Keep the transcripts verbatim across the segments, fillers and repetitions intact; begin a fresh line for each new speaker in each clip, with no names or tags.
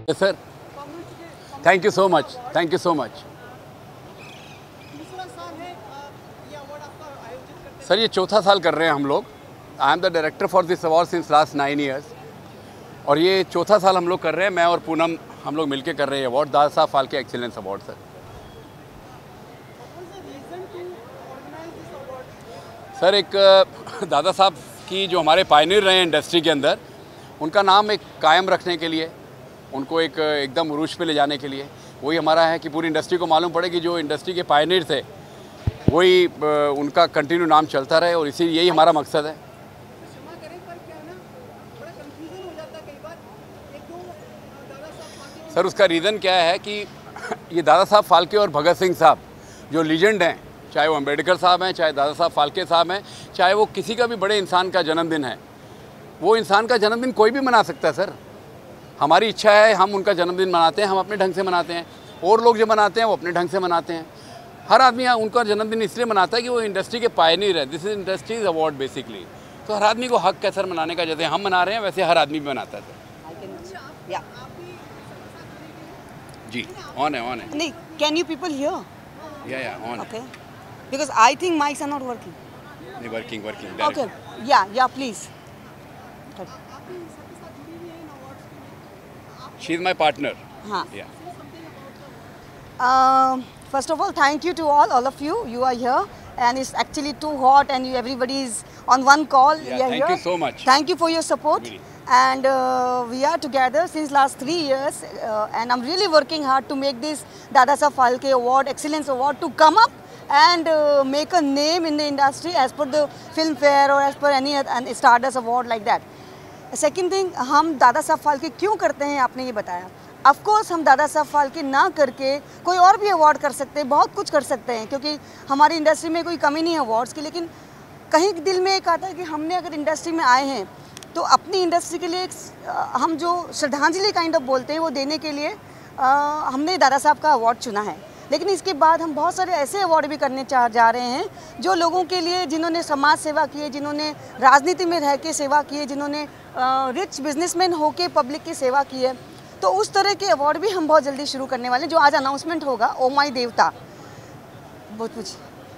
Sir, thank you so much, thank you so much. Sir ये चौथा साल कर रहे हैं हम लोग। I am the director for this award since last nine years, और ये चौथा साल हम लोग कर रहे हैं। मैं और पूनम हम लोग मिलके कर रहे हैं award, Dada Saheb Phalke excellence award. Sir sir एक दादा साहब की जो हमारे पायनियर रहे हैं इंडस्ट्री के अंदर, उनका नाम एक कायम रखने के लिए, उनको एक एकदम उरूज पे ले जाने के लिए, वही हमारा है कि पूरी इंडस्ट्री को मालूम पड़े कि जो इंडस्ट्री के पायनियर थे वही उनका कंटिन्यू नाम चलता रहे, और इसी यही हमारा मकसद है। सर उसका रीज़न क्या है कि ये दादा साहब फाल्के और भगत सिंह साहब जो लीजेंड हैं, चाहे वो अम्बेडकर साहब हैं, चाहे दादा साहब फाल्के साहब हैं, चाहे वो किसी का भी बड़े इंसान का जन्मदिन है, वो इंसान का जन्मदिन कोई भी मना सकता है। सर हमारी इच्छा है, हम उनका जन्मदिन मनाते हैं, हम अपने ढंग से मनाते हैं, और लोग जो मनाते हैं वो अपने ढंग से मनाते हैं। हर आदमी उनका जन्मदिन इसलिए मनाता है कि वो इंडस्ट्री के पायनियर है। This is industries award basically. तो हर आदमी को हक है सर मनाने का, जैसे हम मना रहे हैं वैसे हर आदमी भी मनाता है सर।
या
जी ऑन है, ऑन है।
नहीं, कैन यू पीपल हियर?
या या ऑन है।
Okay, because I think mics are not working.
नहीं, working working.
Okay, yeah yeah please.
She is my partner.
हाँ।
Yeah
Um, first of all, thank you to all, all of you. You are here, and it's actually too hot, and you, everybody is on one call.
Yeah,
we are
thank
here.
you so much.
Thank you for your support.
Really.
And uh, we are together since last three years, uh, and I'm really working hard to make this Dada Saheb Phalke Award, Excellence Award, to come up and uh, make a name in the industry as per the Filmfare or as per any other Stardust Award like that. Second thing, हम दादा साहब फाल्के क्यों करते हैं, आपने ये बताया। Of course हम दादा साहब फाल्के ना करके कोई और भी अवार्ड कर सकते हैं, बहुत कुछ कर सकते हैं, क्योंकि हमारी इंडस्ट्री में कोई कमी नहीं है अवार्ड्स की। लेकिन कहीं दिल में एक आता है कि हमने अगर इंडस्ट्री में आए हैं तो अपनी इंडस्ट्री के लिए एक, हम जो श्रद्धांजलि काइंड ऑफ बोलते हैं वो देने के लिए आ, हमने दादा साहब का अवार्ड चुना है। लेकिन इसके बाद हम बहुत सारे ऐसे अवार्ड भी करने चाह जा रहे हैं जो लोगों के लिए, जिन्होंने समाज सेवा की है, जिन्होंने राजनीति में रह के सेवा की है, जिन्होंने रिच बिजनेसमैन होके पब्लिक की सेवा की है। तो उस तरह के अवार्ड भी हम बहुत जल्दी शुरू करने वाले हैं, जो आज अनाउंसमेंट होगा। ओ माई देवता, बहुत कुछ।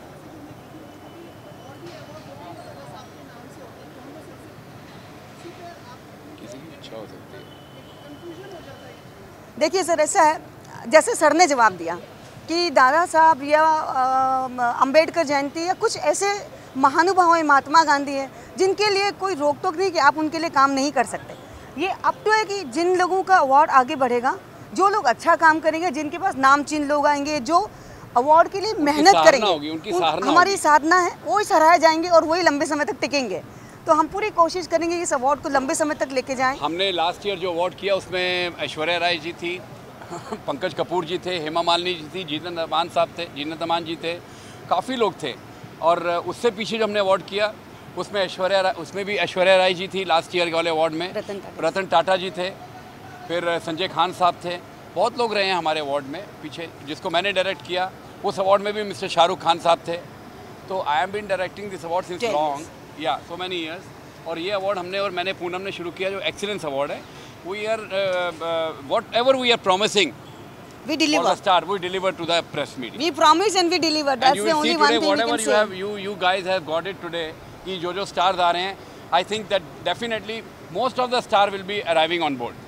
देखिए सर, ऐसा है जैसे सर ने जवाब दिया कि दादा साहब या अंबेडकर जयंती या कुछ ऐसे महानुभाव हैं, महात्मा गांधी हैं, जिनके लिए कोई रोक टोक नहीं कि आप उनके लिए काम नहीं कर सकते। ये अप टू है कि जिन लोगों का अवार्ड आगे बढ़ेगा, जो लोग अच्छा काम करेंगे, जिनके पास नामचीन लोग आएंगे, जो अवार्ड के लिए मेहनत करेंगे,
होगी, उनकी उन,
हमारी साधना है, वही सराहे जाएंगे और वही लंबे समय तक टिकेंगे। तो हम पूरी कोशिश करेंगे इस अवार्ड को लंबे समय तक लेके जाएं।
हमने लास्ट ईयर जो अवार्ड किया उसमें ऐश्वर्या राय जी थी, पंकज कपूर जी थे, हेमा मालिनी जी थी, जीनत अमान साहब थे, जीनत अमान जी थे, काफ़ी लोग थे। और उससे पीछे जो हमने अवार्ड किया उसमें ऐश्वर्या राय, उसमें भी ऐश्वर्या राय जी थी लास्ट ईयर वाले अवार्ड में,
रतन
रतन टाटा जी थे, फिर संजय खान साहब थे, बहुत लोग रहे हैं हमारे अवार्ड में पीछे। जिसको मैंने डायरेक्ट किया उस अवार्ड में भी मिस्टर शाहरुख खान साहब थे। तो I am been directing this award since long, yeah so many years. और ये अवार्ड हमने और मैंने पूनम ने शुरू किया, जो एक्सीलेंस अवार्ड है। We are whatever we are promising,
we deliver.
Star, we deliver to the press media.
We promise and we deliver. That's the only one thing we can
you
say.
Have, you you guys have got it today. कि जो जो stars आ रहे हैं, I think that definitely most of the star will be arriving on board.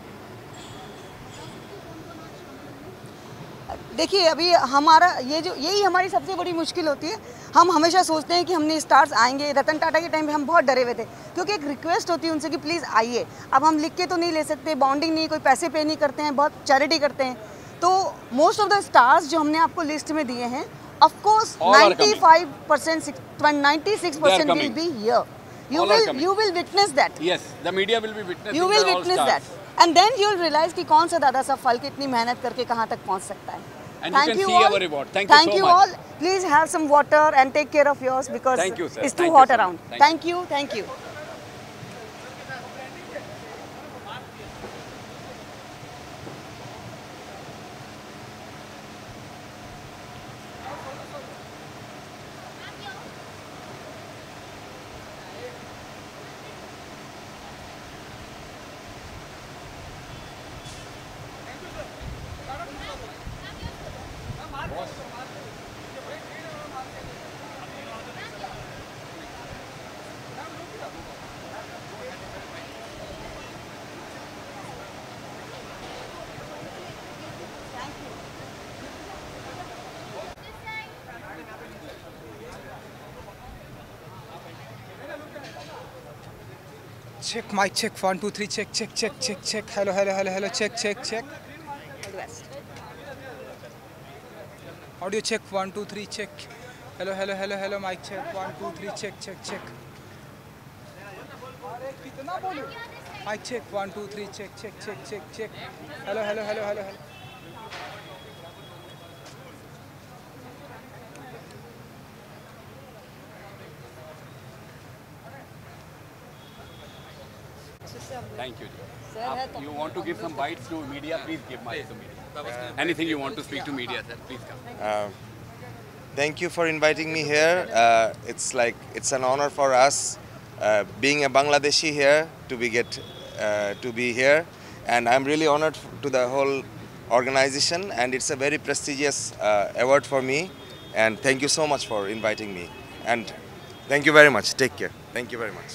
देखिए अभी हमारा ये जो यही हमारी सबसे बड़ी मुश्किल होती है। हम हमेशा सोचते हैं कि हमने स्टार्स आएंगे। रतन टाटा के टाइम पे हम बहुत डरे हुए थे, क्योंकि एक रिक्वेस्ट होती है उनसे कि प्लीज़ आइए। अब हम लिख के तो नहीं ले सकते, बॉन्डिंग नहीं, कोई पैसे पे नहीं करते हैं, बहुत चैरिटी करते हैं। तो मोस्ट ऑफ द स्टार्स जो हमने आपको लिस्ट में दिए हैं, of course ninety-five percent, ninety-six percent will be here. You will you will witness that.
Yes, the media will be witnessing.
You will witness that, and then you will realize कि कौन सा दादा साहब फाल्के इतनी मेहनत करके कहाँ तक पहुँच सकता है.
And you can see our reward. Thank you so much.
Thank you all. Please have some water and take care of yours because it's too hot around. Thank you. Thank you.
Check, mic check, one, two, three, check, check, check, check, check. Hello, hello, hello, hello, check, check, check.
All the best.
Audio check, one, two, three, check. Hello, hello, hello, hello, mic check, one, two, three, check, check, check. Mic check, one, two, three, check, check, check, check, check. Hello, hello, hello, hello, hello.
Thank you.
Sir,
आप, you want to give some bites to media? Please give mic to media. Anything you want to speak to media, sir? Please come.
Uh, thank you for inviting me here. Uh, it's like it's an honor for us, uh, being a Bangladeshi here, to be get uh, to be here, and I'm really honored to the whole organization. And it's a very prestigious uh, award for me. And thank you so much for inviting me. And thank you very much. Take care. Thank you very much.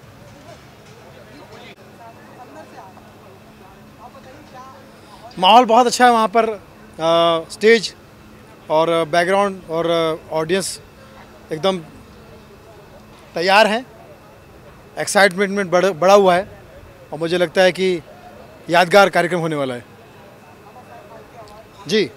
माहौल बहुत अच्छा है वहाँ पर। आ, stage और background और audience एकदम तैयार हैं, एक्साइटमेंट में बढ़ बढ़ा हुआ है और मुझे लगता है कि यादगार कार्यक्रम होने वाला है। जी,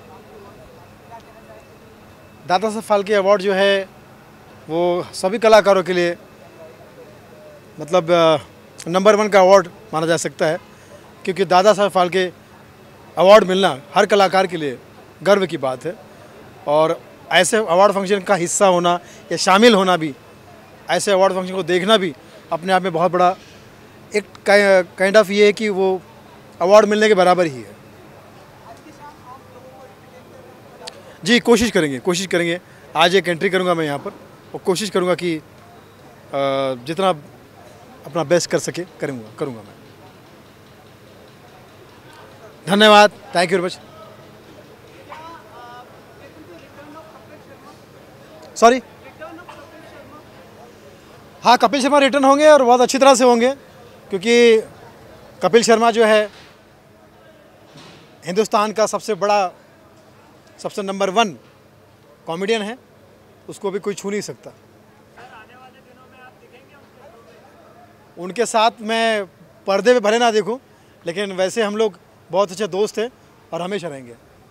दादा साहब फाल्के अवार्ड जो है वो सभी कलाकारों के लिए मतलब नंबर वन का अवार्ड माना जा सकता है, क्योंकि दादा साहब फाल्के अवार्ड मिलना हर कलाकार के लिए गर्व की बात है। और ऐसे अवार्ड फंक्शन का हिस्सा होना या शामिल होना भी, ऐसे अवार्ड फंक्शन को देखना भी अपने आप में बहुत बड़ा एक काइंड ऑफ ये है कि वो अवार्ड मिलने के बराबर ही है। जी, कोशिश करेंगे कोशिश करेंगे आज एक एंट्री करूंगा मैं यहाँ पर और कोशिश करूंगा कि जितना अपना बेस्ट कर सके करूँगा करूँगा मैं। धन्यवाद, thank you very much. Sorry, हाँ, कपिल शर्मा रिटर्न होंगे और बहुत अच्छी तरह से होंगे, क्योंकि कपिल शर्मा जो है हिंदुस्तान का सबसे बड़ा, सबसे नंबर वन कॉमेडियन है, उसको भी कोई छू नहीं सकता। उनके साथ मैं पर्दे पे भले ना देखूं, लेकिन वैसे हम लोग बहुत अच्छे दोस्त हैं और हमेशा रहेंगे।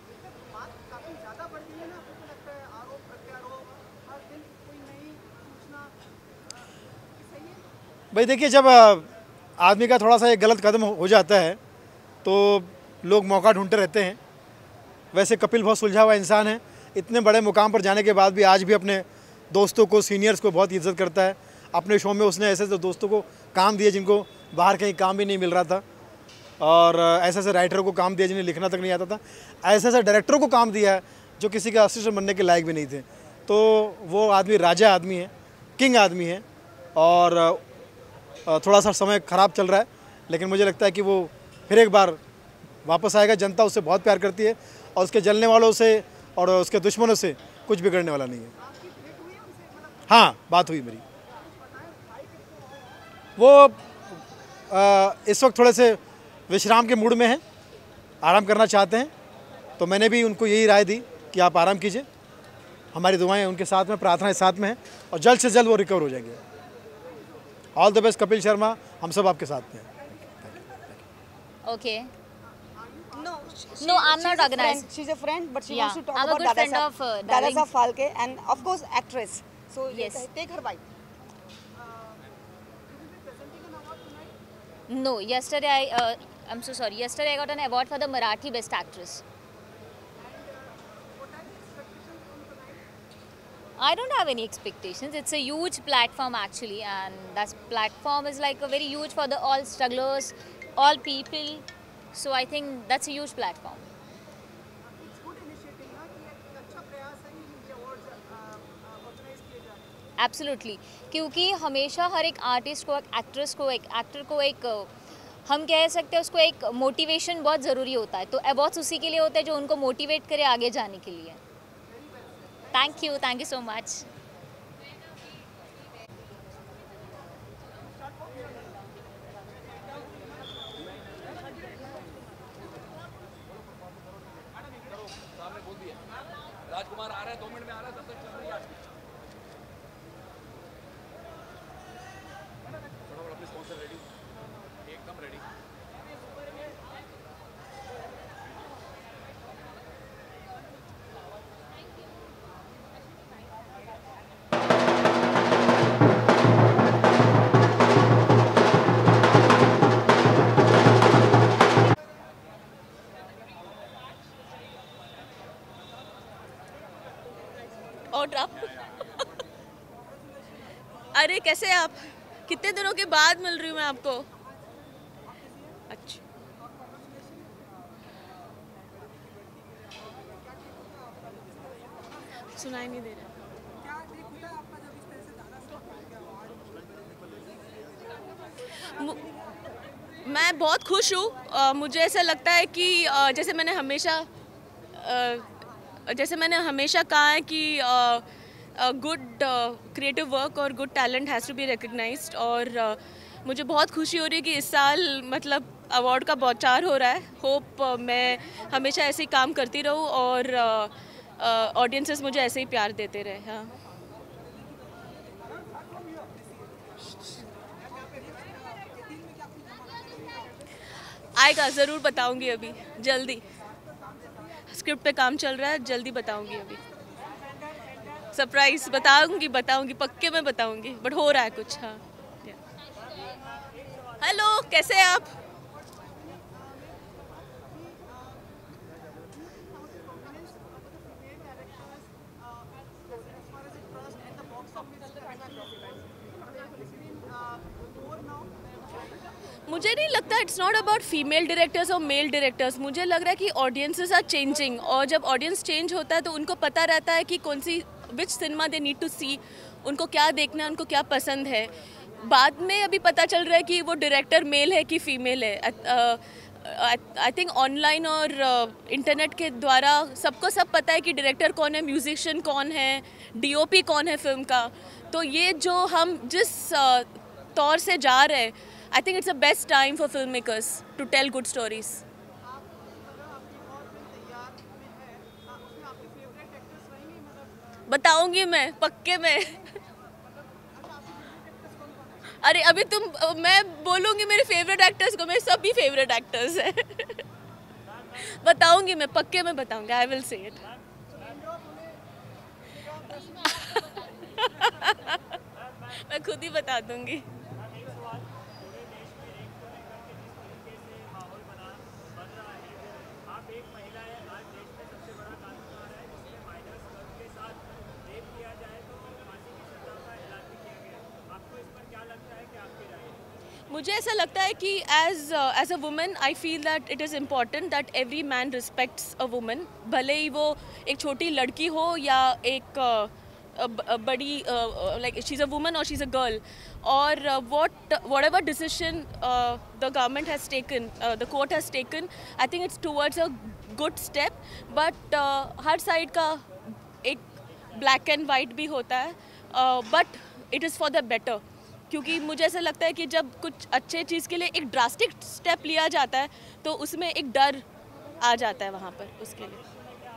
भाई देखिए, जब आदमी का थोड़ा सा एक गलत कदम हो जाता है तो लोग मौका ढूंढते रहते हैं। वैसे कपिल बहुत सुलझा हुआ इंसान है, इतने बड़े मुकाम पर जाने के बाद भी आज भी अपने दोस्तों को, सीनियर्स को बहुत इज्जत करता है। अपने शो में उसने ऐसे ऐसे दोस्तों को काम दिए जिनको बाहर कहीं काम भी नहीं मिल रहा था, और ऐसे ऐसे राइटरों को काम दिया जिन्हें लिखना तक नहीं आता था, ऐसे ऐसे डायरेक्टरों को काम दिया है जो किसी का असिस्टेंट बनने के लायक भी नहीं थे। तो वो आदमी राजा आदमी है, किंग आदमी है, और थोड़ा सा समय ख़राब चल रहा है, लेकिन मुझे लगता है कि वो फिर एक बार वापस आएगा। जनता उससे बहुत प्यार करती है और उसके जलने वालों से और उसके दुश्मनों से कुछ बिगड़ने वाला नहीं है। हाँ, बात हुई मेरी। वो आ, इस वक्त थोड़े से विश्राम के मूड में हैं, आराम करना चाहते हैं, तो मैंने भी उनको यही राय दी कि आप आराम कीजिए। हमारी दुआएं उनके साथ में, प्रार्थनाएं साथ में हैं और जल्द से जल्द वो रिकवर हो जाएंगे। All the best Kapil Sharma, हम सब आपके साथ में हैं।
Okay.
No, she,
No, I'm
she's
not
a
organized.
friend. She's a friend, but she
Yeah,
wants to talk
I'm a
about
good
Dada
friend
Saab-
of, uh,
Dada
Darling.
Saab Phalke, and of course actress. So
Yes.
take her bite.
No, yesterday I, uh, I'm so sorry. Yesterday I got an award for the Marathi Best Actress. I don't have any expectations. It's a huge platform actually, and that platform is like a very huge for the all strugglers, all people. So I think that's a huge platform. Absolutely, क्योंकि हमेशा हर एक artist को, एक actress को, एक actor को एक, हम कह सकते हैं उसको एक मोटिवेशन बहुत ज़रूरी होता है। तो अवार्ड्स उसी के लिए होते हैं जो उनको मोटिवेट करे आगे जाने के लिए। Thank you, thank you so much.
Rajkumar आ रहा है, दो मिनट में आ रहा है, तब तक चल रही है। थोड़ा अपने स्पॉन्सर रेडी
कैसे हैं आप? कितने दिनों के बाद मिल रही हूँ मैं आपको। अच्छा, सुनाई नहीं दे रहा। मैं बहुत खुश हूँ। मुझे ऐसा लगता है कि uh, जैसे मैंने हमेशा uh, जैसे मैंने हमेशा कहा है कि गुड क्रिएटिव वर्क और good talent has to be recognized, और uh, मुझे बहुत खुशी हो रही है कि इस साल मतलब अवार्ड का बौछार हो रहा है। होप uh, मैं हमेशा ऐसे ही काम करती रहूँ और ऑडियंसेस uh, uh, मुझे ऐसे ही प्यार देते रहे। हाँ, आएगा, ज़रूर बताऊंगी अभी जल्दी। स्क्रिप्ट पे काम चल रहा है, जल्दी बताऊंगी अभी। सरप्राइज बताऊंगी बताऊंगी पक्के में बताऊंगी, बट हो रहा है कुछ। हाँ, हेलो, कैसे हैं आप? मुझे नहीं लगता it's not about female directors और मेल डायरेक्टर्स। मुझे लग रहा है कि ऑडियंसेस आर चेंजिंग, और जब ऑडियंस चेंज होता है तो उनको पता रहता है कि कौन सी which cinema they need to see, उनको क्या देखना है, उनको क्या पसंद है। बाद में अभी पता चल रहा है कि वो डायरेक्टर मेल है कि फीमेल है। आई थिंक ऑनलाइन और इंटरनेट uh, के द्वारा सबको सब पता है कि डायरेक्टर कौन है, म्यूजिशियन कौन है, डीओपी कौन है फिल्म का। तो ये जो हम जिस uh, तौर से जा रहे हैं, I think it's the best time for filmmakers to tell good stories. बताऊंगी मैं पक्के में। अरे अभी तुम, मैं बोलूंगी मेरे फेवरेट एक्टर्स को, मेरे सभी फेवरेट एक्टर्स हैं। बताऊंगी मैं पक्के में बताऊंगी। I will say it. मैं खुद ही बता दूंगी। मुझे ऐसा लगता है कि as as a woman I feel that it is important that every man respects a woman, भले ही वो एक छोटी लड़की हो या एक uh, बड़ी like she is a woman और शी इज़ अ गर्ल। और what whatever decision the government has taken, the court has taken, I think it's towards a good step. But हर साइड का एक black and white भी होता है, but it is for the better. क्योंकि मुझे ऐसा लगता है कि जब कुछ अच्छे चीज़ के लिए एक ड्रास्टिक स्टेप लिया जाता है तो उसमें एक डर आ जाता है वहाँ पर उसके लिए।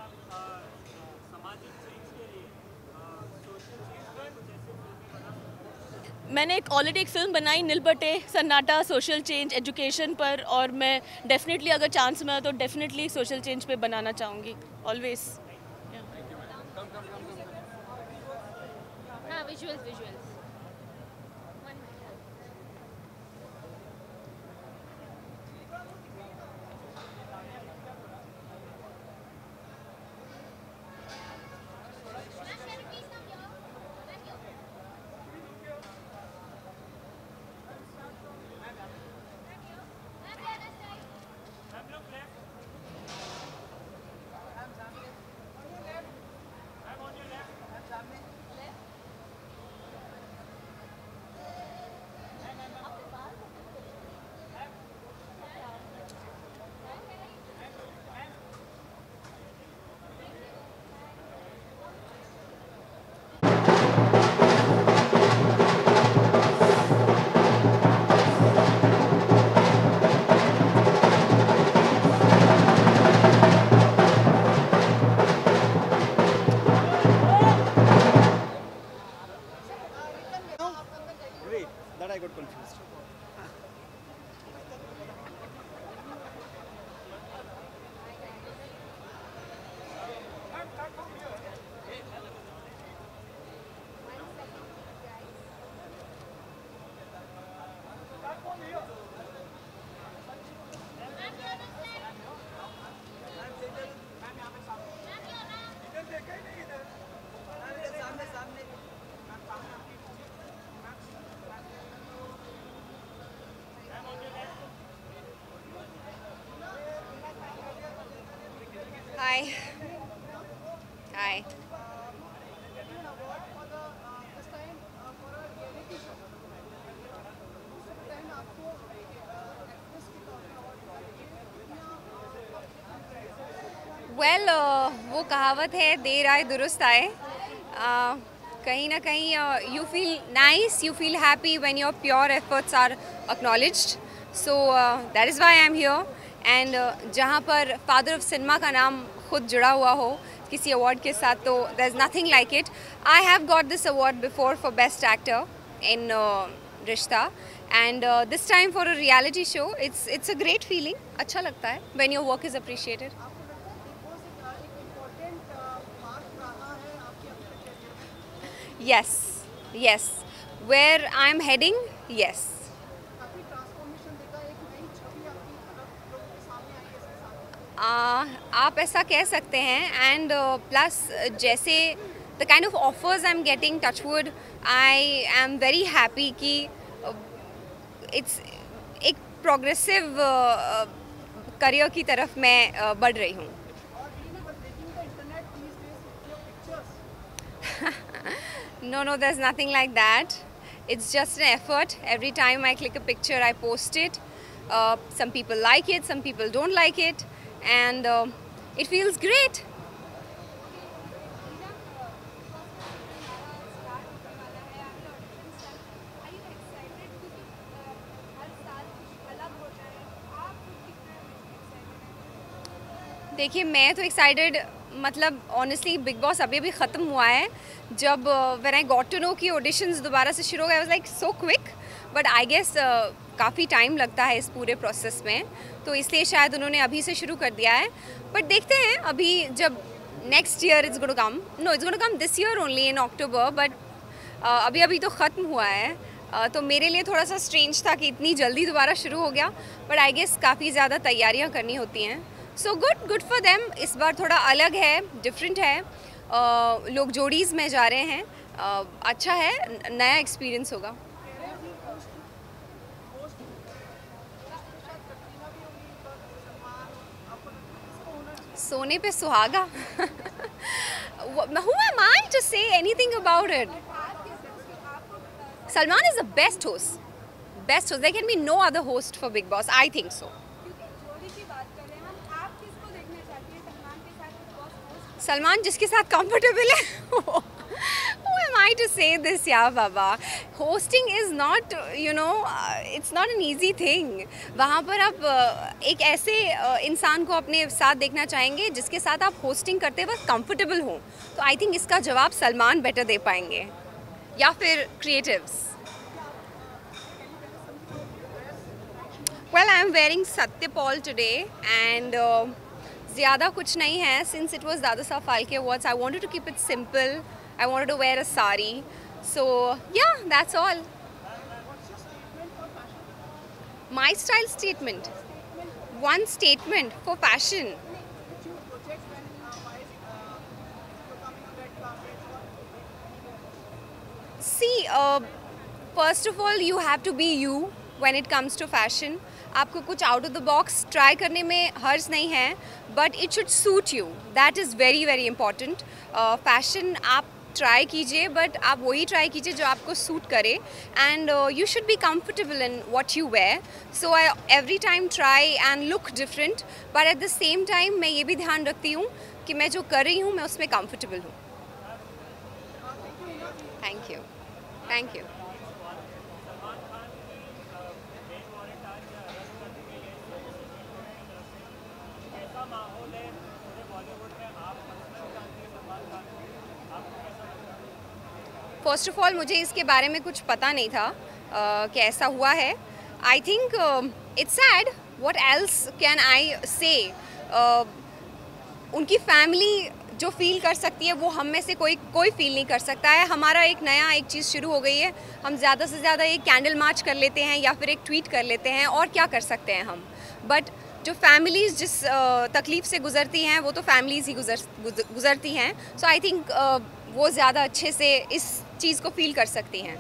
मैंने एक ऑलरेडी एक फ़िल्म बनाई नीलबटे सन्नाटा, सोशल चेंज एजुकेशन पर, और मैं डेफिनेटली अगर चांस मिला तो डेफिनेटली सोशल चेंज पे बनाना चाहूँगी ऑलवेज।
हाँ, visuals visuals
I got confused.
Hi. Hi. Well well, uh, वो कहावत है देर आए दुरुस्त आए. uh, कहीं ना कहीं you feel nice, you feel happy when your pure efforts are acknowledged. So that is why I am here. And जहाँ पर फादर ऑफ सिनेमा का नाम खुद जुड़ा हुआ हो किसी अवार्ड के साथ, तो there is nothing like it. I have got this award before for best actor in Rishta, and this time for a reality show. It's it's a great feeling. अच्छा लगता है when your work is appreciated. Yes, yes. Where I'm heading, yes. Uh, आप ऐसा कह सकते हैं. And plus uh, जैसे the kind of offers I am getting, touchwood, I am very happy कि इट्स uh, एक प्रोग्रेसिव करियर uh, की तरफ मैं uh, बढ़ रही हूँ. No, no, there's nothing like that. It's just an effort. Every time I click a picture, I post it. Uh, some people like it, some people don't like it, and uh, it feels great. देखिए, मैं तो excited, मतलब honestly big boss अभी अभी ख़त्म हुआ है. जब when I got to know कि ऑडिशंस दोबारा से शुरू हो गए, I was like so quick. But I guess काफ़ी टाइम लगता है इस पूरे प्रोसेस में, तो इसलिए शायद उन्होंने अभी से शुरू कर दिया है. बट देखते हैं अभी जब next year it's gonna come. No, it's gonna come this year only in October. But अभी अभी तो ख़त्म हुआ है, uh, तो मेरे लिए थोड़ा सा स्ट्रेंज था कि इतनी जल्दी दोबारा शुरू हो गया. बट आई गेस काफ़ी ज़्यादा तैयारियाँ करनी होती हैं. So good good for them. इस बार थोड़ा अलग है, डिफरेंट है. uh, लोग जोड़ीज़ में जा रहे हैं. uh, अच्छा है, नया एक्सपीरियंस होगा. सोने पे सुहागा. Who am I to say anything about it? Salman is the best host. Best host. There can be no other host for Big Boss. I think so. Salman जिसके साथ कंफर्टेबल है. Who am I to say this, यार बाबा? Hosting is not, you know, it's not an easy thing. वहाँ पर आप एक ऐसे इंसान को अपने साथ देखना चाहेंगे जिसके साथ आप होस्टिंग करते वक्त कंफर्टेबल हो. तो आई थिंक इसका जवाब सलमान बेटर दे पाएंगे, या फिर creatives. Well, I am wearing Satyapal today, and uh, ज़्यादा कुछ नहीं है. Since it was Dadasaheb Phalke Awards, I wanted to keep it simple. I wanted to wear a sari. So yeah, that's all. My style statement. One statement for fashion. See, uh, first of all, you have to be you when it comes to fashion. आपको कुछ out of the box try करने में हर्ज नहीं है, but it should suit you. That is very very important. Fashion आप try कीजिए, but आप वही ट्राई कीजिए जो आपको सूट करे. And you should be comfortable in what you wear. So I every time try and look different, but at the same time मैं ये भी ध्यान रखती हूँ कि मैं जो कर रही हूँ मैं उसमें कंफर्टेबल हूँ. Thank you. Thank you. First of all मुझे इसके बारे में कुछ पता नहीं था uh, कि ऐसा हुआ है. I think it's sad. What else can I say. उनकी फैमिली जो फील कर सकती है वो हम में से कोई कोई फील नहीं कर सकता है. हमारा एक नया एक चीज़ शुरू हो गई है. हम ज़्यादा से ज़्यादा एक कैंडल मार्च कर लेते हैं या फिर एक ट्वीट कर लेते हैं, और क्या कर सकते हैं हम. बट जो फैमिलीज़ जिस uh, तकलीफ़ से गुज़रती हैं वो तो फैमिलीज़ ही गुजर गुज़रती हैं. सो आई थिंक वो ज़्यादा अच्छे से इस चीज़ को फील कर सकती हैं.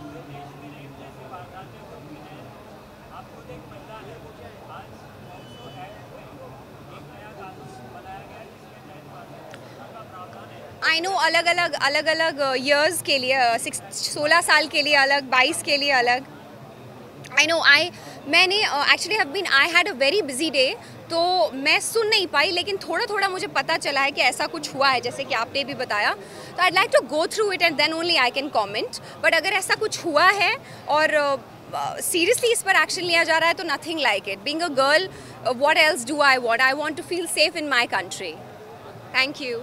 आई नो अलग अलग अलग अलग ईयर्स के लिए, सिक्स सोलह साल के लिए अलग, बाईस के लिए अलग. आई नो आई मैंने actually have been I had a very busy day, तो मैं सुन नहीं पाई, लेकिन थोड़ा थोड़ा मुझे पता चला है कि ऐसा कुछ हुआ है जैसे कि आपने भी बताया. तो I like to go through it and then only I can comment. But अगर ऐसा कुछ हुआ है और सीरियसली uh, इस पर एक्शन लिया जा रहा है तो nothing like it. Being a girl, what else do I want? I want to feel safe in my country. Thank you.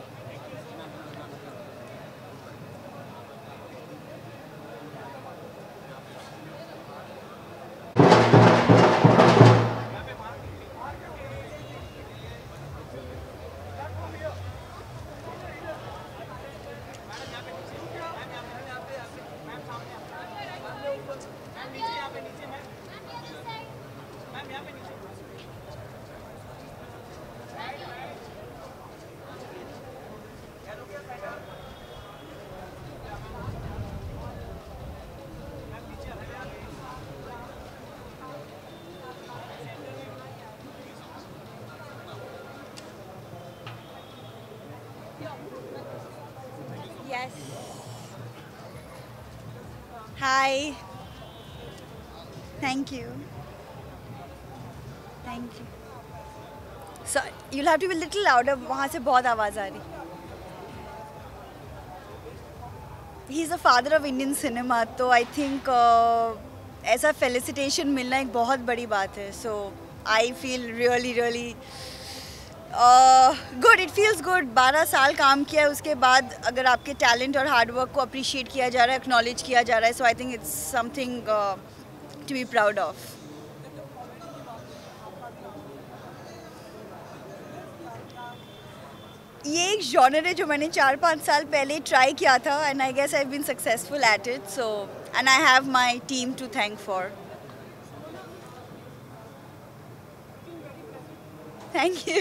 Yes. Hi. Thank you. Thank you. So you'll have to be a little louder. वहाँ से बहुत आवाज़ आ रही. He's the father of Indian cinema, तो I think uh, ऐसा felicitation मिलना एक बहुत बड़ी बात है. So I feel really really good. It feels good. बारह साल काम किया, उसके बाद अगर आपके टैलेंट और हार्डवर्क को अप्रिशिएट किया जा रहा है, एक्नॉलेज किया जा रहा है, so I think it's something to be proud of. ये एक जॉनर है जो मैंने चार पाँच साल पहले ट्राई किया था and I guess I have been successful at it. So and I have my team to thank for. Thank you.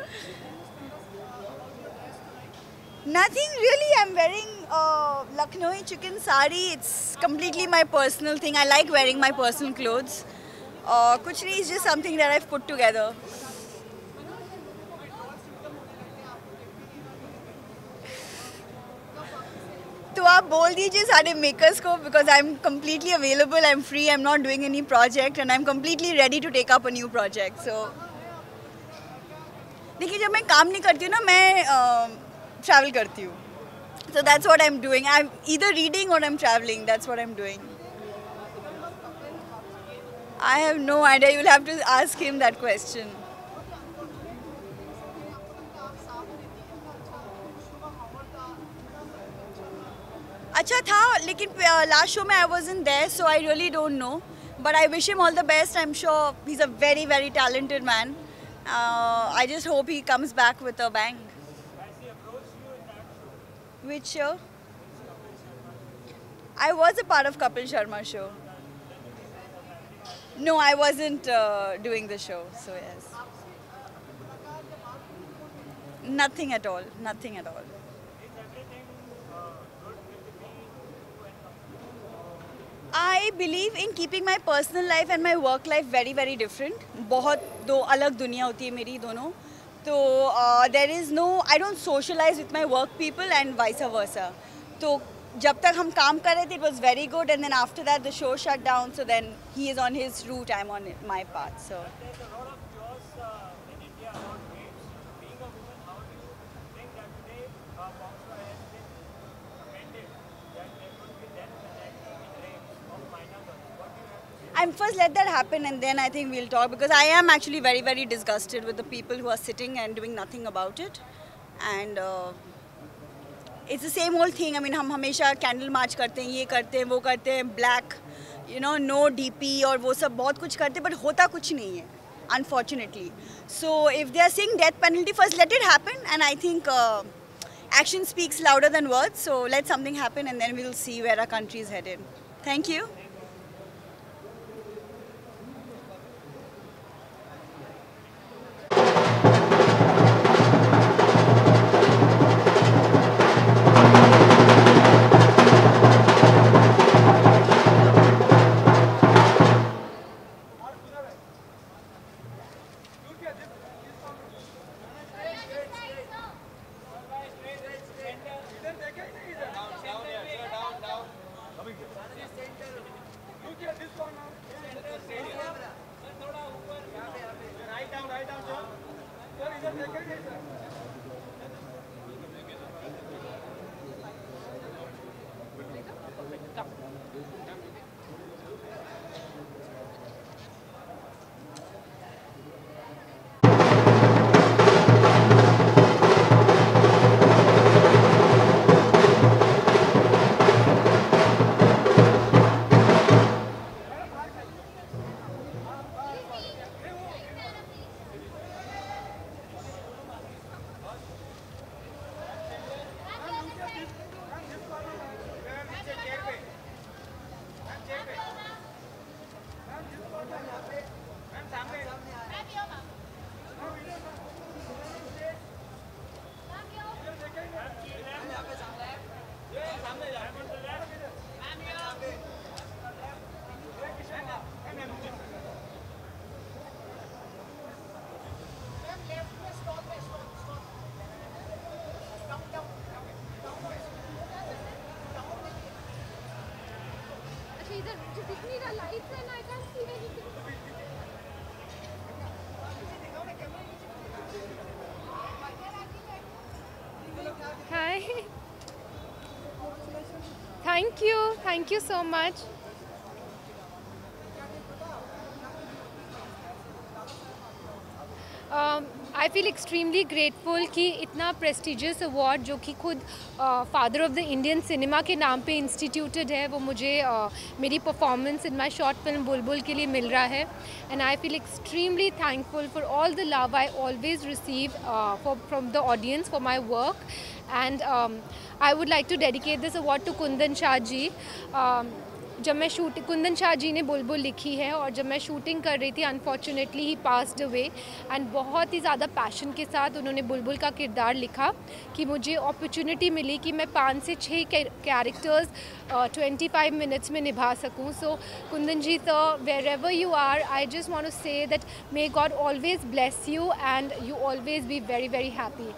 Nothing really. I'm wearing uh, Lucknowi chicken sari. It's completely my personal thing. I like wearing my personal clothes. Uh, kuch nahi, it's just something that I've put together. तो आप बोल दीजिए सारे makers को, because I'm completely available. I'm free. I'm not doing any project and I'm completely ready to take up a new project. So. देखिए जब मैं काम नहीं करती हूँ ना, मैं ट्रैवल uh, करती हूँ. So that's what I am doing. I am either reading और I am travelling. That's what I am doing. I have no idea. You will have to ask him that question. अच्छा था, लेकिन last show में I wasn't there, so I really don't know. But I wish him all the best. I am sure he is a very very talented man. Uh, I just hope he comes back with a bang. Which show? I was a part of Kapil Sharma show. No, I wasn't uh, doing the show, so yes. Nothing at all, nothing at all. I believe in keeping my personal life and my work life very very different. बहुत दो अलग दुनिया होती है मेरी दोनों. तो uh, there is no, I don't socialize with my work people and vice versa. तो जब तक हम काम कर रहे थे, it was very good, and then after that the show shut down. So then he is on his route, I'm on my path. So. I'm first let that happen and then I think we'll talk, because I am actually very very disgusted with the people who are sitting and doing nothing about it. And uh, it's the same old thing. I mean हम हमेशा candle march करते हैं, ये करते हैं, वो करते हैं, black you know no DP और वो सब बहुत कुछ करते हैं, बट होता कुछ नहीं है unfortunately. So if they are saying death penalty, first let it happen, and I think uh, action speaks louder than words. So let something happen and then we'll see where our country is headed. Thank you.
Hi. Thank you. Thank you so much. Um, I feel extremely grateful कि इतना prestigious award जो कि खुद father of the Indian cinema के नाम पे instituted है, वो मुझे uh, मेरी performance in my short film Bulbul के लिए मिल रहा है. And I feel extremely thankful for all the love I always receive from the audience for my work. And I would like to dedicate this award to Kundan Shah ji. जब मैं shoot Kundan Shah जी ने बुलबुल लिखी है और जब मैं शूटिंग कर रही थी, अनफॉर्चुनेटली ही पास्ड अवे. एंड बहुत ही ज़्यादा पैशन के साथ उन्होंने बुलबुल का किरदार लिखा कि मुझे अपॉर्चुनिटी मिली कि मैं पाँच से छः कैरेक्टर्स ट्वेंटी फाइव मिनट्स में निभा सकूं. सो Kundan ji sir, wherever you are, I just want to say that may God always bless you and you always be very very happy.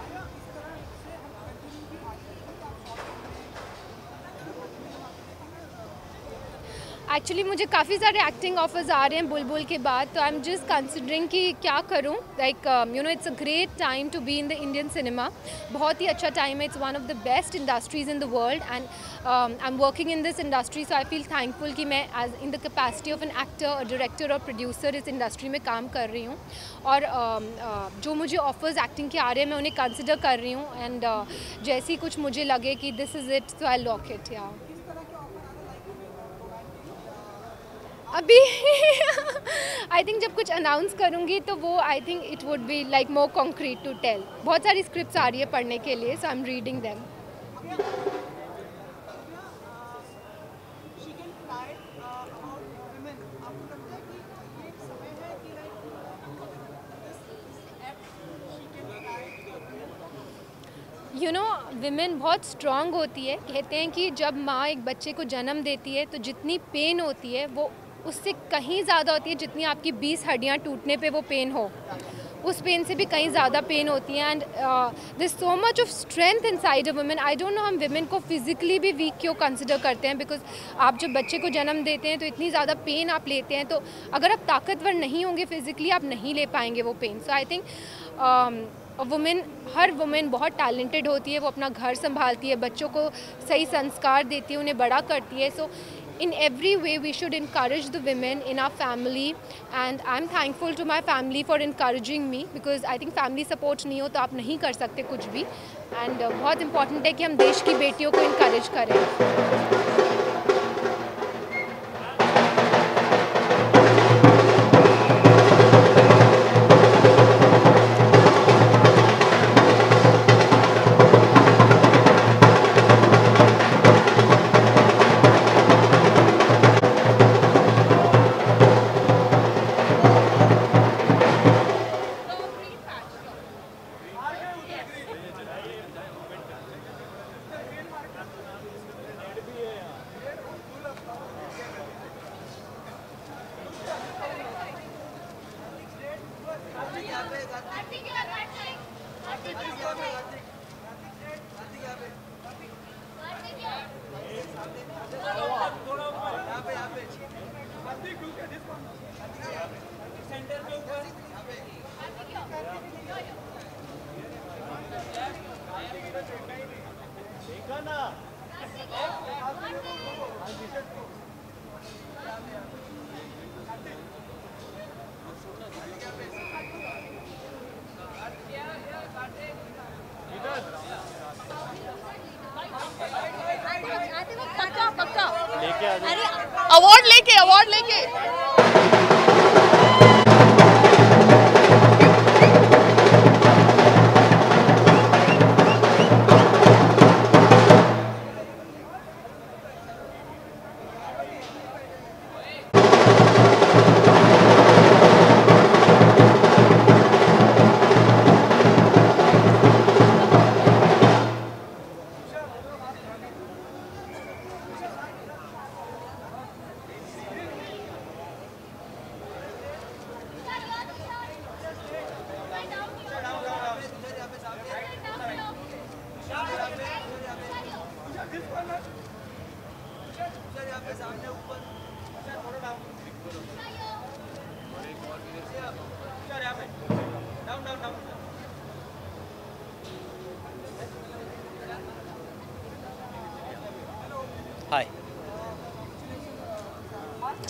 Actually मुझे काफ़ी सारे एक्टिंग ऑफर्स आ रहे हैं बुलबुल के बाद, तो आई एम जस्ट कंसिडरिंग कि क्या करूं. Like you know it's a great time to be in the Indian cinema. बहुत ही अच्छा टाइम है. It's one of the best industries in the world and I am working in this industry. So I feel thankful कि मैं as in the capacity of an actor, director और producer इस industry में काम कर रही हूँ. और uh, uh, जो मुझे ऑफर्स एक्टिंग के आ रहे हैं मैं उन्हें कंसिडर कर रही हूँ. एंड uh, जैसे ही कुछ मुझे लगे कि this is it, so I lock it. या अभी आई थिंक जब कुछ अनाउंस करूँगी तो वो I think it would be like more concrete to tell. बहुत सारी स्क्रिप्ट्स आ रही है पढ़ने के लिए, so I am reading them. You know women बहुत स्ट्रॉन्ग होती है. कहते हैं कि जब माँ एक बच्चे को जन्म देती है तो जितनी पेन होती है वो उससे कहीं ज़्यादा होती है जितनी आपकी बीस हड्डियाँ टूटने पे वो पेन हो. उस पेन से भी कहीं ज़्यादा पेन होती है. And this so much of strength inside a woman. I don't know हम विमेन को फिज़िकली भी वीक क्यों कंसिडर करते हैं, बिकॉज आप जब बच्चे को जन्म देते हैं तो इतनी ज़्यादा पेन आप लेते हैं, तो अगर आप ताकतवर नहीं होंगे फिज़िकली आप नहीं ले पाएंगे वो pain. So I think women, हर वुमेन बहुत टैलेंटेड होती है. वो अपना घर संभालती है, बच्चों को सही संस्कार देती है, उन्हें बड़ा करती है. सो in every way we should encourage the women in our family, and I'm thankful to my family for encouraging me, because I think family support नहीं हो तो आप नहीं कर सकते कुछ भी. and uh, बहुत important है कि हम देश की बेटियों को encourage करें.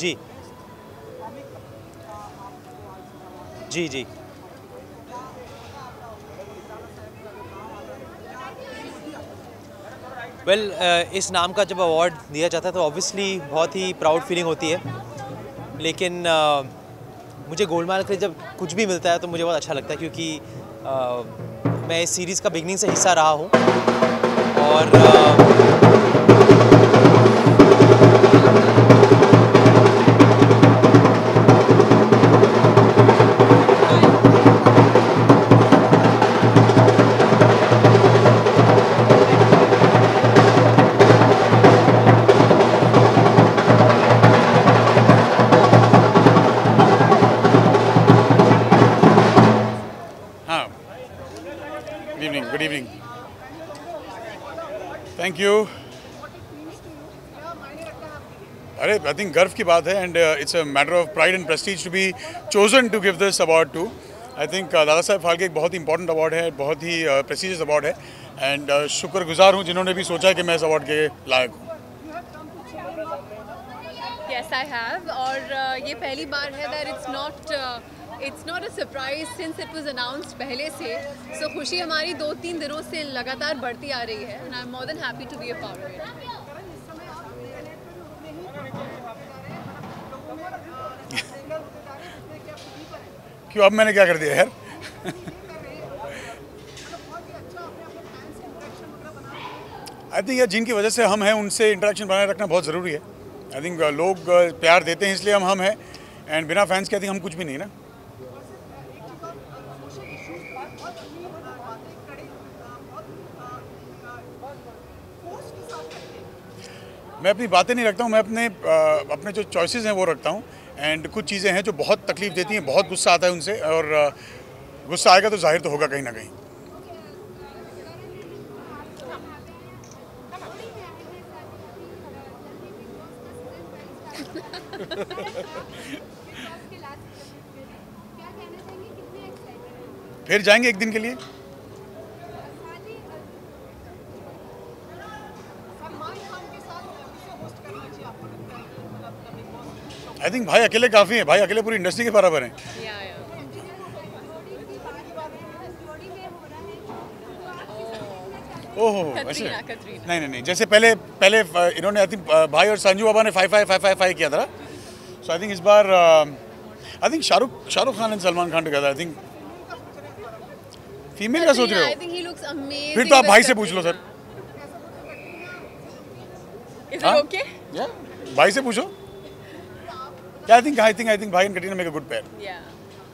जी जी जी वेल well, uh, इस नाम का जब अवार्ड दिया जाता है तो ऑब्वियसली बहुत ही प्राउड फीलिंग होती है, लेकिन uh, मुझे गोलमाल के जब कुछ भी मिलता है तो मुझे बहुत अच्छा लगता है, क्योंकि uh, मैं इस सीरीज़ का बिगनिंग से हिस्सा रहा हूँ और uh,
Good evening. Thank you. अरे I think गर्व की बात है and uh, it's a matter of pride and prestige to be chosen to give this award to. I think uh, दादा साहब फाल्के एक बहुत ही important award है, बहुत ही uh, prestigious award है and uh, शुक्रगुजार हूँ जिन्होंने भी सोचा कि मैं इस award के लायक हूँ.
Yes, I have. और uh, ये पहली बार है that it's not uh, it's not a surprise since it was announced पहले से. So खुशी हमारी दो तीन दिनों से लगातार बढ़ती आ रही है and I'm more than happy to be a part of it.
क्यों अब मैंने क्या कर दिया यार? आई थिंक यार जिनकी वजह से हम हैं उनसे इंटरेक्शन बनाए रखना बहुत ज़रूरी है. आई थिंक uh, लोग uh, प्यार देते हैं इसलिए हम हम हैं एंड बिना फैंस के आई थिंक हम कुछ भी नहीं ना. मैं अपनी बातें नहीं रखता हूँ, मैं अपने uh, अपने जो चॉइसेस हैं वो रखता हूँ एंड कुछ चीज़ें हैं जो बहुत तकलीफ देती हैं, बहुत गुस्सा आता है उनसे और uh, गुस्सा आएगा तो जाहिर तो होगा कहीं ना कहीं. फिर जाएंगे एक दिन के लिए. आई थिंक भाई अकेले काफ़ी हैं, भाई अकेले पूरी इंडस्ट्री के बराबर हैं. ओहो वैसे नहीं नहीं नहीं जैसे पहले पहले इन्होंने आई थिंक भाई और संजू बाबा ने five five five five five किया था. सो आई थिंक इस बार I think Shahrukh Shahrukh Khan and Salman Khan together. I think female का सोच रहे हो? फिर तो आप भाई से पूछ लो सर.
ओके
भाई से पूछो. Yeah, I think I think I think भाई and Katrina make a good pair.
Yeah.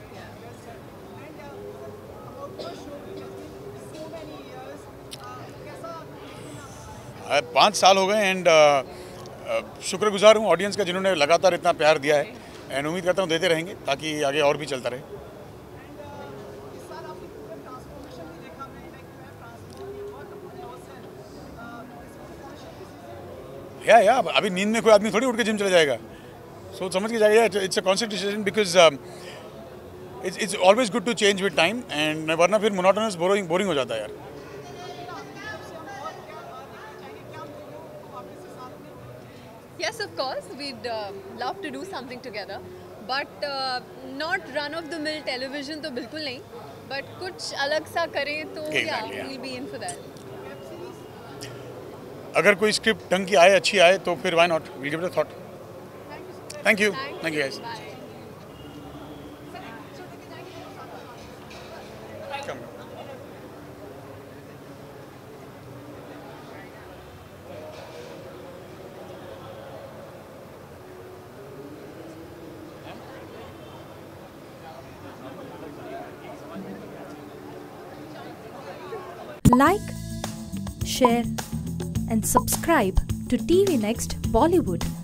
पाँच साल हो गए एंड शुक्रगुजार हूँ ऑडियंस का जिन्होंने लगातार इतना प्यार दिया है एंड उम्मीद करता हूँ देते रहेंगे ताकि आगे और भी चलता रहे. या या अभी नींद में कोई आदमी थोड़ी उठ के जिम चला जाएगा. सो समझ के जाइए it's a conscious decision because it's it's always good to change with time and वरना फिर मोनोटोनस बोरिंग बोरिंग हो जाता है यार.
Yes, of course, we'd uh, love to do something together, but uh, not run of the mill television तो बिल्कुल नहीं, but कुछ अलग सा करें तो
exactly,
yeah,
yeah.
we'll be in for that.
अगर कोई स्क्रिप्ट ढंग की आए अच्छी आए तो फिर why not? We'll give it a thought. Thank you. Thank you guys. Come.
Like, share and subscribe to T V Next Bollywood.